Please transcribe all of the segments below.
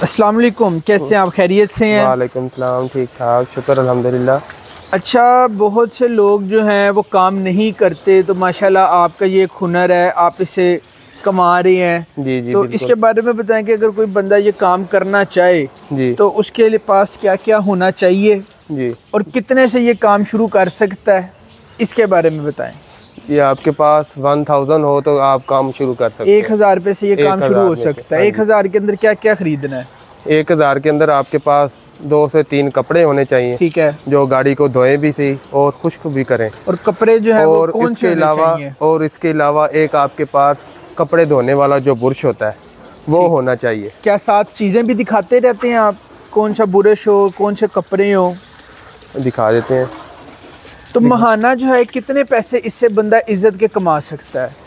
अस्सलाम वालेकुम, कैसे हैं आप? खैरियत से हैं? वालेकुम सलाम, ठीक ठाक, शुक्र अल्हम्दुलिल्लाह। अच्छा, बहुत से लोग जो हैं वो काम नहीं करते, तो माशाल्लाह आपका ये एक हुनर है, आप इसे कमा रहे हैं। जी जी तो बिल्कुल। इसके बारे में बताएं कि अगर कोई बंदा ये काम करना चाहे जी तो उसके लिए पास क्या क्या होना चाहिए जी। और कितने से ये काम शुरू कर सकता है, इसके बारे में बताएं। ये आपके पास 1000 हो तो आप काम शुरू कर सकते हैं। 1000 रुपये से ये काम शुरू हो सकता है। 1000 के अंदर क्या क्या खरीदना है? 1000 के अंदर आपके पास 2 से 3 कपड़े होने चाहिए। ठीक है। जो गाड़ी को धोएं भी सही और खुश्क भी करें। और कपड़े जो है वो कौन से होने चाहिए? और इसके अलावा एक आपके पास कपड़े धोने वाला जो बुरश होता है वो होना चाहिए। क्या साथ चीज़ें भी दिखाते रहते हैं आप, कौन सा बुरश हो, कौन से कपड़े हो? दिखा देते हैं। तो महाना जो है कितने पैसे इससे बंदा इज्जत के कमा सकता है?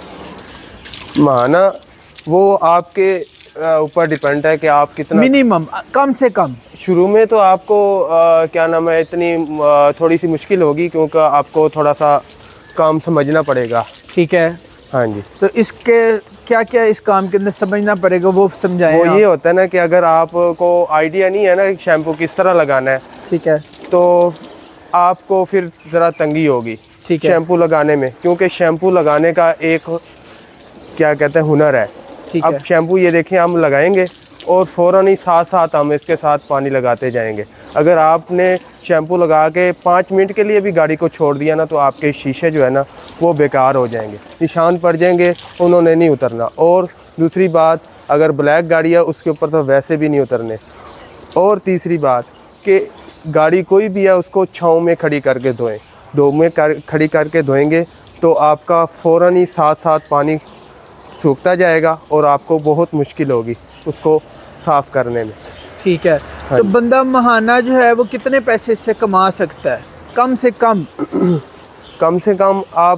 महाना वो आपके ऊपर डिपेंड है कि आप कितना। मिनिमम कम से कम शुरू में तो आपको क्या नाम है इतनी थोड़ी सी मुश्किल होगी, क्योंकि आपको थोड़ा सा काम समझना पड़ेगा। ठीक है। हाँ जी। तो इसके क्या क्या इस काम के अंदर समझना पड़ेगा, वो समझाएं। वो ये होता है ना कि अगर आपको आइडिया नहीं है ना शैम्पू किस तरह लगाना है, ठीक है, तो आपको फिर ज़रा तंगी होगी ठीक है, शैम्पू लगाने में, क्योंकि शैम्पू लगाने का एक क्या कहते हैं हुनर है। ठीक अब है। शैम्पू ये देखें हम लगाएंगे और फ़ौरन ही साथ साथ हम इसके साथ पानी लगाते जाएंगे। अगर आपने शैम्पू लगा के 5 मिनट के लिए भी गाड़ी को छोड़ दिया ना, तो आपके शीशे जो है ना वो बेकार हो जाएंगे, निशान पड़ जाएंगे, उन्होंने नहीं उतरना। और दूसरी बात, अगर ब्लैक गाड़ी है उसके ऊपर तो वैसे भी नहीं उतरने। और तीसरी बात कि गाड़ी कोई भी है उसको छाँव में खड़ी करके धोएं। धूप में खड़ी करके धोएंगे तो आपका फ़ौरन ही साथ साथ पानी सूखता जाएगा और आपको बहुत मुश्किल होगी उसको साफ़ करने में। ठीक है। हाँ तो बंदा महाना जो है वो कितने पैसे इससे कमा सकता है कम से कम? कम से कम आप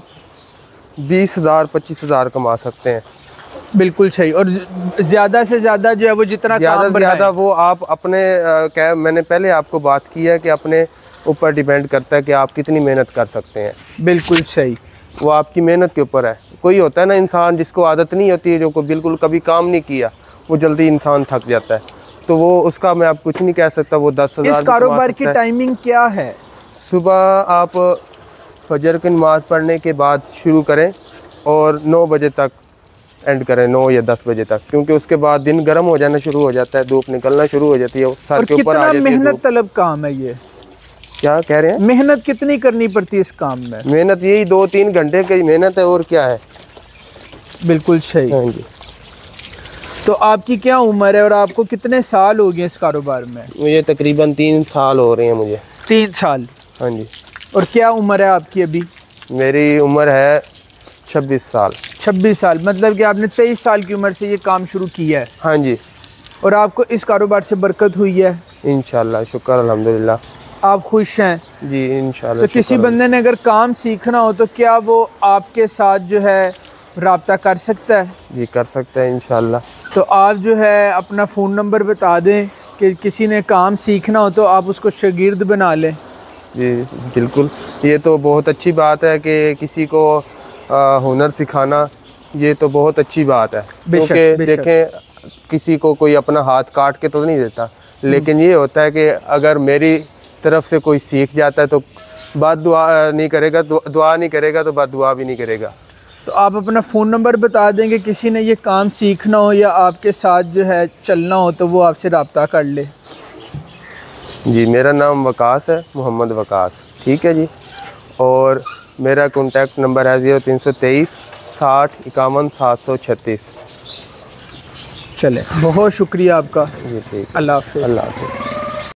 20,000 25,000 कमा सकते हैं। बिल्कुल सही। और ज़्यादा से ज़्यादा जो है वो जितना काम ज़्यादा वो आप अपने क्या मैंने पहले आपको बात की है कि अपने ऊपर डिपेंड करता है कि आप कितनी मेहनत कर सकते हैं। बिल्कुल सही। वो आपकी मेहनत के ऊपर है। कोई होता है ना इंसान जिसको आदत नहीं होती है, जो को बिल्कुल कभी काम नहीं किया, वो जल्दी इंसान थक जाता है, तो वो उसका मैं आप कुछ नहीं कह सकता। वो 10,000 इस कारोबार की टाइमिंग क्या है? सुबह आप फजर की नमाज़ पढ़ने के बाद शुरू करें और 9 बजे तक एंड करें, 9 या 10 बजे तक, क्योंकि उसके बाद दिन गर्म हो जाना शुरू हो जाता है, धूप निकलना शुरू हो जाती है, सर के ऊपर आ जाती है। मेहनत तलब काम है ये। क्या कह रहे हैं? मेहनत कितनी करनी पड़ती है इस काम में? मेहनत यही 2-3 घंटे की मेहनत है, और क्या है। बिल्कुल सही। हाँ जी। तो आपकी क्या उम्र है और आपको कितने साल हो गए इस कारोबार में? मुझे तकरीबन 3 साल हो रहे हैं मुझे। 3 साल? हाँ जी। और क्या उम्र है आपकी अभी? मेरी उम्र है 26 साल। 26 साल, मतलब कि आपने 23 साल की उम्र से ये काम शुरू किया है? हाँ जी। और आपको इस कारोबार से बरकत हुई है? इंशाल्लाह, शुक्र अल्हम्दुलिल्लाह। आप खुश हैं? जी इंशाल्लाह। तो किसी बंदे ने अगर काम सीखना हो तो क्या वो आपके साथ जो है राब्ता कर सकता है? जी कर सकते हैं इंशाल्लाह। तो आप जो है अपना फ़ोन नंबर बता दें कि किसी ने काम सीखना हो तो आप उसको शागिर्द बना लें। जी बिल्कुल, ये तो बहुत अच्छी बात है कि किसी को हुनर सिखाना, ये तो बहुत अच्छी बात है। क्योंकि देखें, किसी को कोई अपना हाथ काट के तो नहीं देता, लेकिन ये होता है कि अगर मेरी तरफ से कोई सीख जाता है तो बद दुआ नहीं करेगा, दुआ नहीं करेगा तो बद दुआ भी नहीं करेगा। तो आप अपना फ़ोन नंबर बता देंगे, किसी ने ये काम सीखना हो या आपके साथ जो है चलना हो तो वो आपसे रब्ता कर ले। जी मेरा नाम वकास है, मोहम्मद वकास। ठीक है जी। और मेरा कॉन्टैक्ट नंबर है 0323 60 51 736। चले, बहुत शुक्रिया आपका। जी ठीक। अल्लाह हाफ़िज़। अल्लाह हाफ़िज़।